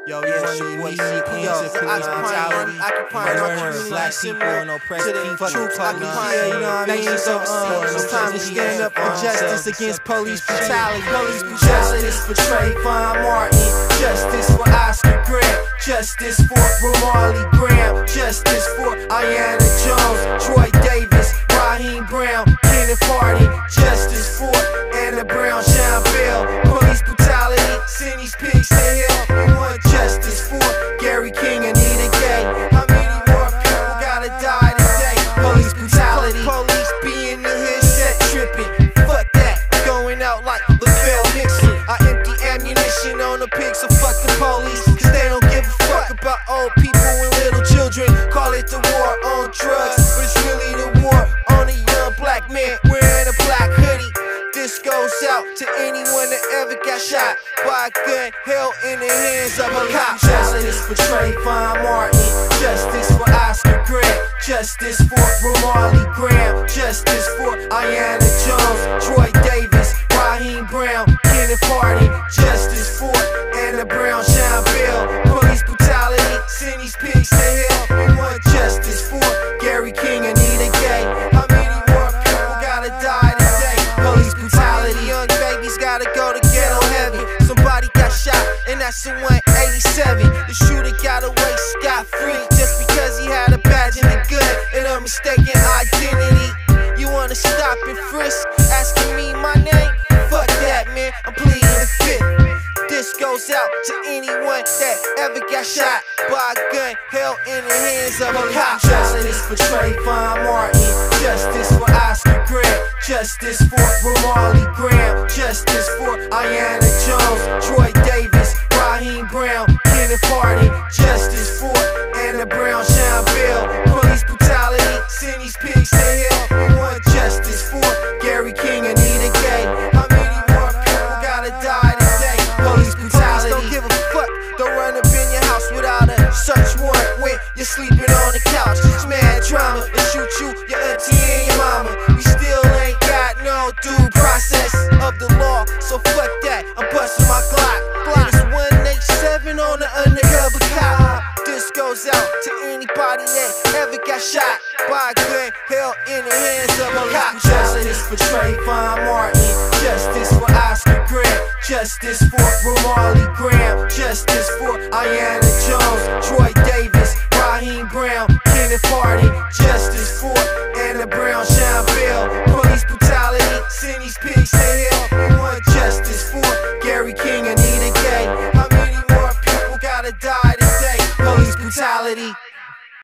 Yo, yeah, it's your boy E.C.B.O. Occupying black people and oppressed people. Troops occupying, you know what I mean? So it's time to stand up for justice against police brutality. Justice for Trayvon Martin. Justice for Oscar Grant. Justice for Romali Graham. Justice for Ayanna Jones, Troy Davis, Raheem Brown, Kenneth Harding. Justice for Anna Brown, Sean Bell. Police brutality, send these pigs to hell. We want justice for Gary King and Anita Gay. How many more people gotta die today? Police brutality, police be in the hood set tripping. Fuck that, going out like LaVelle Nixon. I empty ammunition on the pigs, so fuck the police, cause they don't give a fuck about old people and little children. Call it the war on drugs, but it's really the war on a young black man wearing a black hoodie. This goes out to anyone that ever got shot by a gun held in the hands of a cop. Justice for Trayvon Martin. Justice for Oscar Grant. Justice for Romali Graham. Justice for Ayanna Jones, Troy Davis, Raheem Brown, Kenneth Harding. Justice for Anna Brown, Sean Bell. Police brutality, send these pigs to hell. We want justice for Gary King and Anita Gay. How many more people gotta die today? Police brutality, young babies gotta go to ghetto heavy. Somebody got shot, and that's in 187. The shooter got away scot-free just because he had a badge and a gun and a mistaken identity. You wanna stop and frisk, asking me my name? Fuck that, man, I'm pleading the fifth. This goes out to anyone that ever got shot by a gun held in the hands of a cop. Justice for Trayvon Martin. Justice for Oscar Grant. Justice for Romali Graham. Justice for Ayanna Jones, Troy Davis, Raheem Brown, Kenneth Harding. Justice for Anna Brown, Sean Bell. Police brutality, send these pigs to hell. We want justice for Gary King and Anita Gay. How many more people gotta die today? Police brutality, don't give a fuck. Don't run up in your house without a search warrant when you're sleeping on the couch. It's mad drama, they shoot you, your auntie and your mama. We still ain't got no due process of the law, so fuck that, I'm busting my Glock. It's 187 on the undercover cop. This goes out to anybody that ever got shot by a gun held in the hands of a cop. Justice for Trayvon Martin. Justice for Oscar Grant. Justice for Romali Graham. Justice for Ayanna Jones, Troy Davis, Raheem Brown, Kenneth Harding. Justice for Anna Brown, Sean Bell. Police brutality, send these pigs to hell. We want justice for Gary King and Anita Gay. How many more people gotta die today? Police brutality.